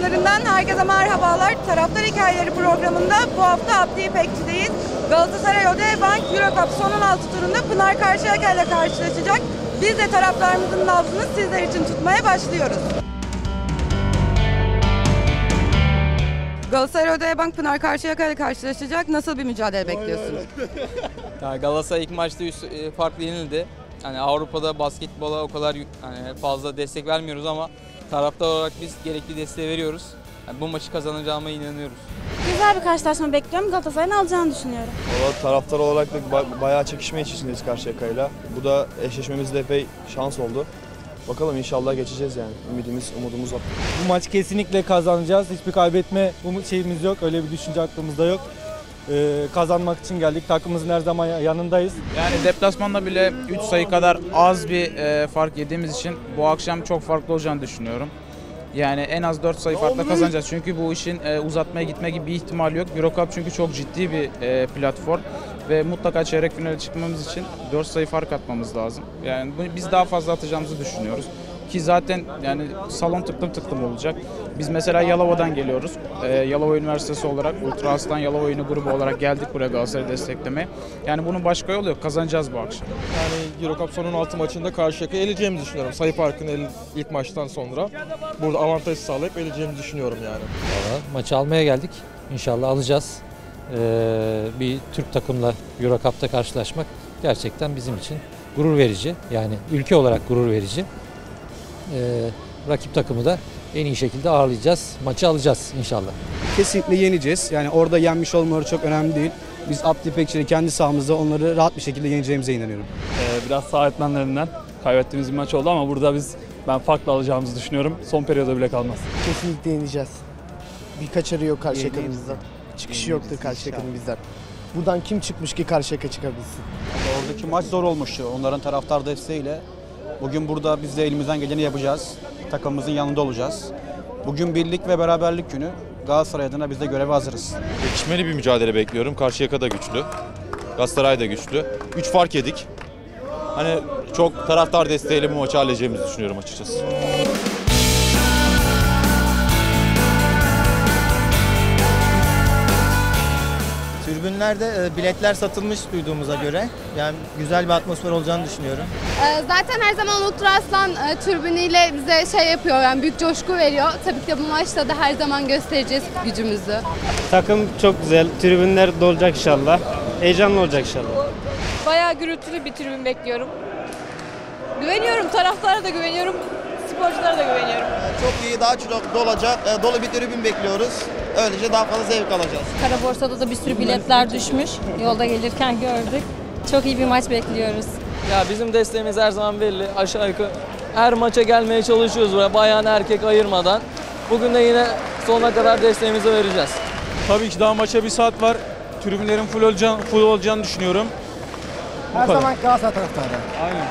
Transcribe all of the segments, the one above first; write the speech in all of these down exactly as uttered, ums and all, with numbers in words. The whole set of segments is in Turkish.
ekranlarından herkese merhabalar. Taraftar Hikayeleri programında bu hafta Abdi İpekçi'deyiz. Galatasaray Odeabank Eurocup son on altı turunda Pınar Karşıyaka ile karşılaşacak. Biz de taraftarımızın nabzını sizler için tutmaya başlıyoruz. Galatasaray Odeabank Pınar Karşıyaka ile karşılaşacak. Nasıl bir mücadele bekliyorsunuz? Yani Galatasaray ilk maçta üç farklı yenildi. Yani Avrupa'da basketbola o kadar yani fazla destek vermiyoruz ama taraftar olarak biz gerekli desteği veriyoruz. Yani bu maçı kazanacağıma inanıyoruz. Güzel bir karşılaşma bekliyorum. Galatasaray'ın alacağını düşünüyorum. Valla taraftar olarak da bayağı çekişme içerisindeyiz Karşıyaka'yla. Bu da eşleşmemizde epey şans oldu. Bakalım inşallah geçeceğiz yani. Ümidimiz, umudumuz var. Bu maç kesinlikle kazanacağız. Hiçbir kaybetme umut şeyimiz yok. Öyle bir düşünce aklımızda yok. Ee, kazanmak için geldik. Takımımızın her zaman yanındayız. Yani deplasmanda bile üç sayı kadar az bir e, fark yediğimiz için bu akşam çok farklı olacağını düşünüyorum. Yani en az dört sayı farkla kazanacağız. Çünkü bu işin e, uzatmaya gitme gibi bir ihtimali yok. Eurocup çünkü çok ciddi bir e, platform ve mutlaka çeyrek finale çıkmamız için dört sayı fark atmamız lazım. Yani bu, biz daha fazla atacağımızı düşünüyoruz. Ki zaten yani salon tıklım tıklım olacak. Biz mesela Yalova'dan geliyoruz. Ee, Yalova Üniversitesi olarak Ultra Aslan Yalova Oyunu grubu olarak geldik buraya Galatasaray'ı desteklemeye. Yani bunun başka yolu yok. Kazanacağız bu akşam. Yani Eurocup son on altı maçında Karşıyaka'yı eleyeceğimizi düşünüyorum. Sayı farkını ilk maçtan sonra burada avantaj sağlayıp eleyeceğimizi düşünüyorum yani. Vallahi maçı almaya geldik. İnşallah alacağız. Ee, bir Türk takımla Eurocup'ta karşılaşmak gerçekten bizim için gurur verici. Yani ülke olarak gurur verici. Ee, rakip takımı da en iyi şekilde ağırlayacağız. Maçı alacağız inşallah. Kesinlikle yeneceğiz. Yani orada yenmiş olmaları çok önemli değil. Biz Abdi İpekçi'yle kendi sahamızda onları rahat bir şekilde yeneceğimize inanıyorum. Ee, biraz sağ etmenlerinden kaybettiğimiz bir maç oldu ama burada biz ben farklı alacağımızı düşünüyorum. Son periyoda bile kalmaz. Kesinlikle yeneceğiz. Bir kaçarı yok Karşıyaka'nın bizden. Çıkışı yoktur Karşıyaka'nın bizden. Buradan kim çıkmış ki Karşıyaka çıkabilsin? Oradaki maç zor olmuştu. Onların taraftar desteğiyle. Bugün burada biz de elimizden geleni yapacağız. Takımımızın yanında olacağız. Bugün birlik ve beraberlik günü. Galatasaray adına biz de göreve hazırız. Çekişmeli bir mücadele bekliyorum. Karşıyaka da güçlü. Galatasaray da güçlü. üç fark yedik. Hani çok taraftar desteğiyle bu maçı halledeceğimizi düşünüyorum açıkçası. Tribünlerde biletler satılmış duyduğumuza göre. Yani güzel bir atmosfer olacağını düşünüyorum. Zaten her zaman Ultra Aslan tribünüyle bize şey yapıyor, yani büyük coşku veriyor. Tabii ki de bu maçta da her zaman göstereceğiz gücümüzü. Takım çok güzel, tribünler dolacak inşallah. Heyecanlı olacak inşallah. Bayağı gürültülü bir tribün bekliyorum. Güveniyorum, taraftara da güveniyorum, sporculara da güveniyorum. Çok iyi, daha çok dolacak, dolu bir tribün bekliyoruz. Öylece daha fazla zevk alacağız. Kara Borsa'da da bir sürü biletler düşmüş. Yolda gelirken gördük. Çok iyi bir maç bekliyoruz. Ya bizim desteğimiz her zaman belli. Aşağı yukarı her maça gelmeye çalışıyoruz buraya. Bayan erkek ayırmadan. Bugün de yine sonuna kadar desteğimizi vereceğiz. Tabii ki daha maça bir saat var. Tribünlerin full olacağını, full olacağını düşünüyorum. Her zaman Galatasaray taraftarı. Aynen.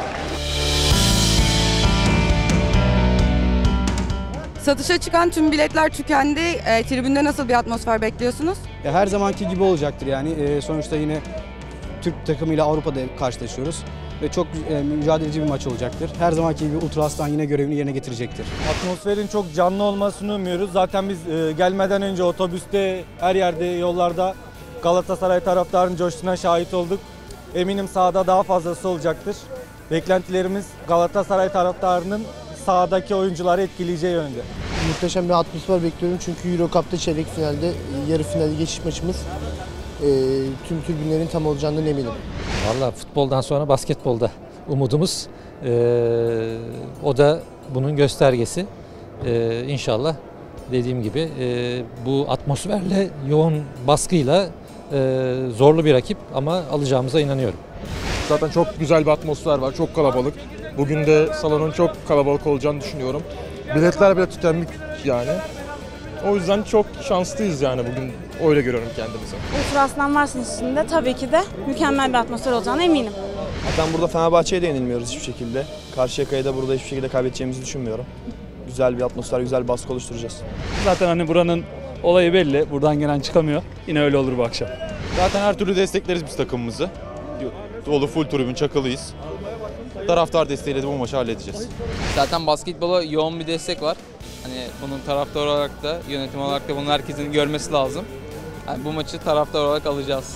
Satışa çıkan tüm biletler tükendi. E, tribünde nasıl bir atmosfer bekliyorsunuz? Ya her zamanki gibi olacaktır yani. E, sonuçta yine Türk takımıyla Avrupa'da karşılaşıyoruz. Ve çok e, mücadeleci bir maç olacaktır. Her zamanki gibi Ultra Aslan yine görevini yerine getirecektir. Atmosferin çok canlı olmasını umuyoruz. Zaten biz e, gelmeden önce otobüste, her yerde, yollarda Galatasaray taraftarının coştuğuna şahit olduk. Eminim sahada daha fazlası olacaktır. Beklentilerimiz Galatasaray taraftarının sahadaki oyuncuları etkileyeceği yönde. Muhteşem bir atmosfer bekliyorum çünkü Eurocup'ta çeyrek finalde, yarı finalde geçiş maçımız e, tüm tribünlerin tam olacağından eminim. Vallahi futboldan sonra basketbolda umudumuz. Ee, o da bunun göstergesi. Ee, İnşallah dediğim gibi e, bu atmosferle, yoğun baskıyla e, zorlu bir rakip ama alacağımıza inanıyorum. Zaten çok güzel bir atmosfer var, çok kalabalık. Bugün de salonun çok kalabalık olacağını düşünüyorum. Biletler bile tükenmiş yani. O yüzden çok şanslıyız yani bugün. Öyle görüyorum kendimizi. Ultra Aslan varsın içinde tabii ki de mükemmel bir atmosfer olacağına eminim. Zaten burada Fenerbahçe'ye de yenilmiyoruz hiçbir şekilde. Karşıyaka'yı da burada hiçbir şekilde kaybedeceğimizi düşünmüyorum. Güzel bir atmosfer, güzel bir baskı oluşturacağız. Zaten hani buranın olayı belli. Buradan gelen çıkamıyor. Yine öyle olur bu akşam. Zaten her türlü destekleriz biz takımımızı. Dolu full tribün, çakılıyız. Taraftar desteğiyle de bu maçı halledeceğiz. Zaten basketbola yoğun bir destek var. Hani bunun taraftar olarak da, yönetim olarak da bunu herkesin görmesi lazım. Yani bu maçı taraftar olarak alacağız.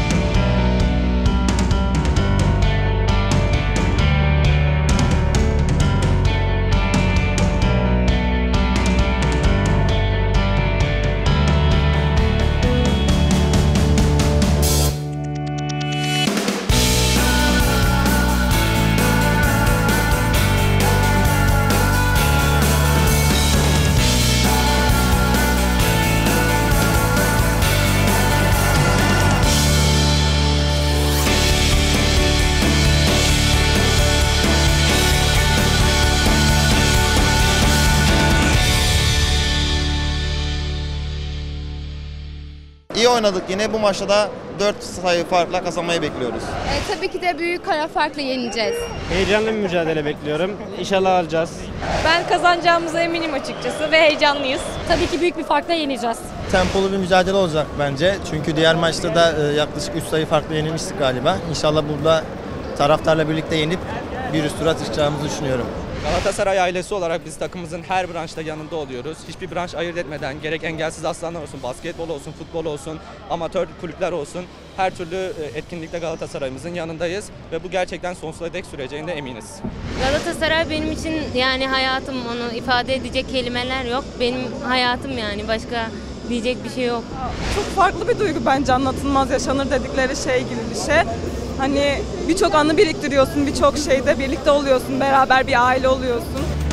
İyi oynadık yine. Bu maçta da dört sayı farkla kazanmayı bekliyoruz. E, tabii ki de büyük kara farkla yeneceğiz. Heyecanlı bir mücadele bekliyorum. İnşallah alacağız. Ben kazanacağımıza eminim açıkçası ve heyecanlıyız. Tabii ki büyük bir farkla yeneceğiz. Tempolu bir mücadele olacak bence. Çünkü diğer maçta da yaklaşık üç sayı farklı yenilmiştik galiba. İnşallah burada taraftarla birlikte yenip bir üst tura çıkacağımızı düşünüyorum. Galatasaray ailesi olarak biz takımımızın her branşta yanında oluyoruz. Hiçbir branş ayırt etmeden gerek engelsiz aslanlar olsun, basketbol olsun, futbol olsun, amatör kulüpler olsun her türlü etkinlikte Galatasaray'ımızın yanındayız ve bu gerçekten sonsuza dek süreceğine eminiz. Galatasaray benim için yani hayatım, onu ifade edecek kelimeler yok. Benim hayatım yani, başka diyecek bir şey yok. Çok farklı bir duygu bence, anlatılmaz yaşanır dedikleri şey gibi bir şey. Hani birçok anı biriktiriyorsun, birçok şeyde birlikte oluyorsun, beraber bir aile oluyorsun.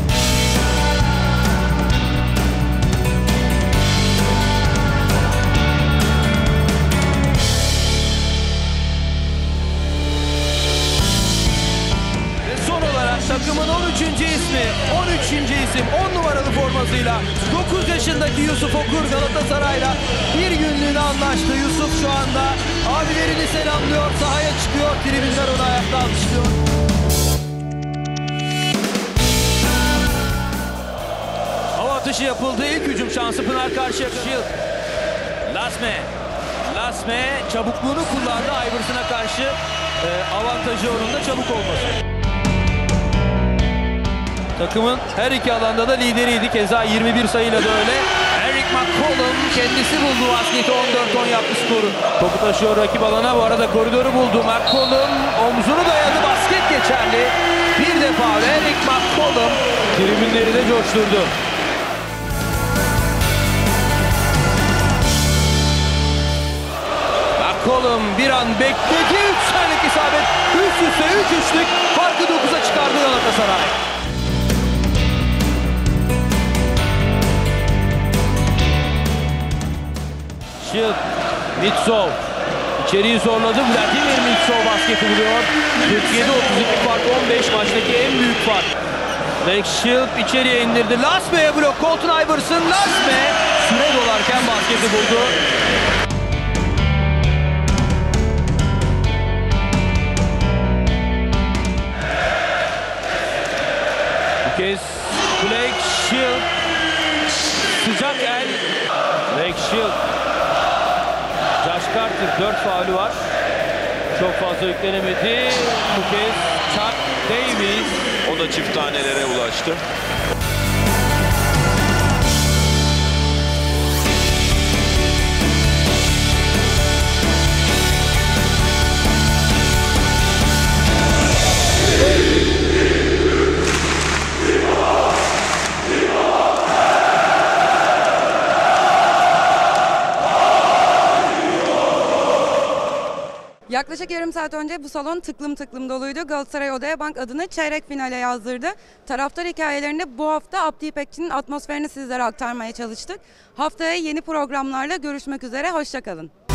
Son olarak takımın on üçüncü ismi, on üçüncü isim, on numaralı formasıyla dokuz yaşındaki Yusuf Okur Galatasaray'la bir günlüğüne anlaştı. Yusuf şu anda abilerini selamlıyor, sahaya çıkıyor, tribünler onu ayakta alkışlıyor. Hava atışı yapıldı, ilk hücum şansı Pınar Karşıyaka. Lasme, Lasme çabukluğunu kullandı Iverson'a karşı, e, avantajı onun da çabuk olması. Takımın her iki alanda da lideriydi. Keza yirmi bir sayıyla da öyle. Eric McCollum kendisi buldu basketi, on dört on yaptı skoru. Topu taşıyor rakip alana. Bu arada koridoru buldu. McCollum omzunu dayadı. Basket geçerli. Bir defa Eric McCollum tribünleri de coşturdu. McCollum bir an bekledi. üç tane isabet. Üst üste üç üçlük. Farkı dokuza çıkardı Galatasaray. Shield, Mitsov içeriği zorladı. Vladimir Mitsov basketi buluyor. kırk yedi otuz iki fark, on beş maçtaki en büyük fark. Blake Shield içeriye indirdi. Lasme'ye blok. Colton Iverson, Lasme süre dolarken basketi buldu. Bu kez Blake Shield sıcak el. Blake Shield, Josh Carter dört faulü var. Çok fazla yüklenemedi. Bu kez Chuck Davis. O da çift tanelere ulaştı. Yaklaşık yarım saat önce bu salon tıklım tıklım doluydu. Galatasaray Odeabank adını çeyrek finale yazdırdı. Taraftar hikayelerinde bu hafta Abdi İpekçi'nin atmosferini sizlere aktarmaya çalıştık. Haftaya yeni programlarla görüşmek üzere, hoşça kalın.